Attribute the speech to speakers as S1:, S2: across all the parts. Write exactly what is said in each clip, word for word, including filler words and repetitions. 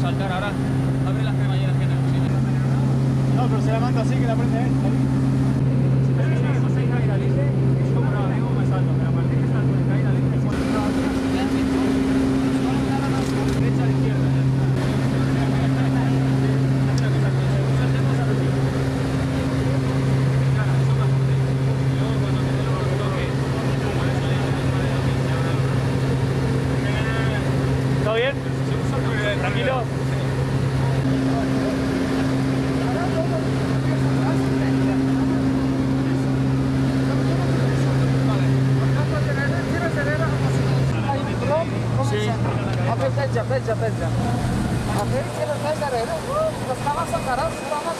S1: saltar ahora. Abre las cremalleras que tenemos.
S2: No, pero se la manda así que la prende él.
S1: Si me dice que pasáis caída libre, es como no, digo me salto, pero a partir de esta altura de caída libre, es cuando está derecha a la izquierda.
S2: ¿Todo bien? Tranquilo.
S3: Penja, penja, penja. A ver si lo traes darrere. Los cames encarats, cames.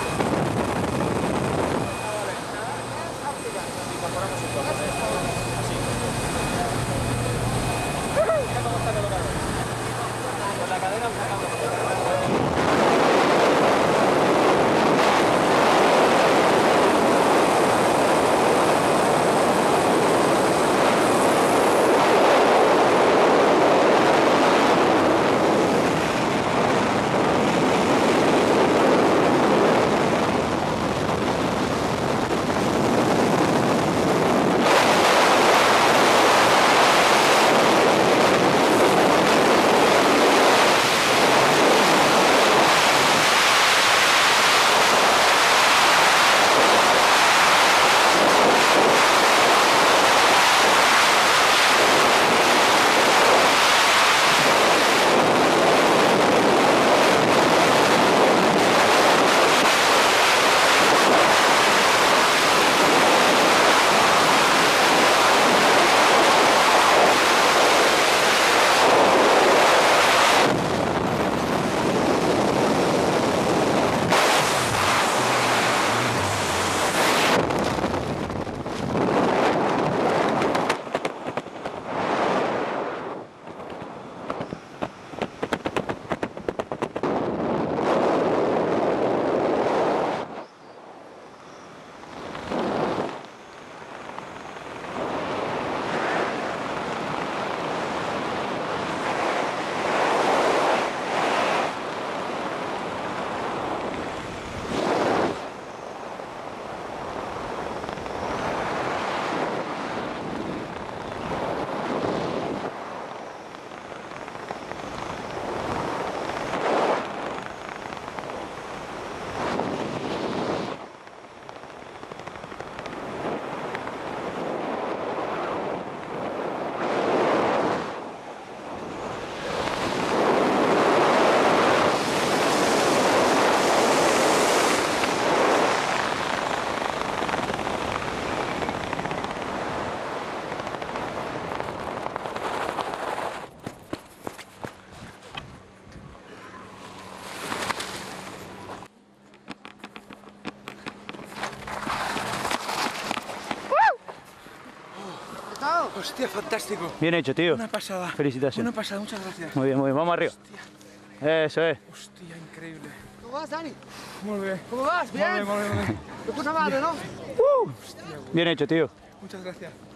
S1: Con la cadena enfocamos.
S4: Hostia, fantástico.
S2: Bien hecho, tío.
S4: Una pasada.
S2: Felicitaciones.
S4: Una pasada, muchas gracias.
S2: Muy bien, muy bien. Vamos arriba.
S4: Hostia.
S2: Eso es.
S4: Hostia, increíble.
S3: ¿Cómo vas, Dani?
S4: Muy bien.
S3: ¿Cómo vas? Bien.
S4: Muy bien, muy bien, muy bien.
S3: De puta madre, ¿no?
S2: Bien hecho, tío.
S4: Muchas gracias.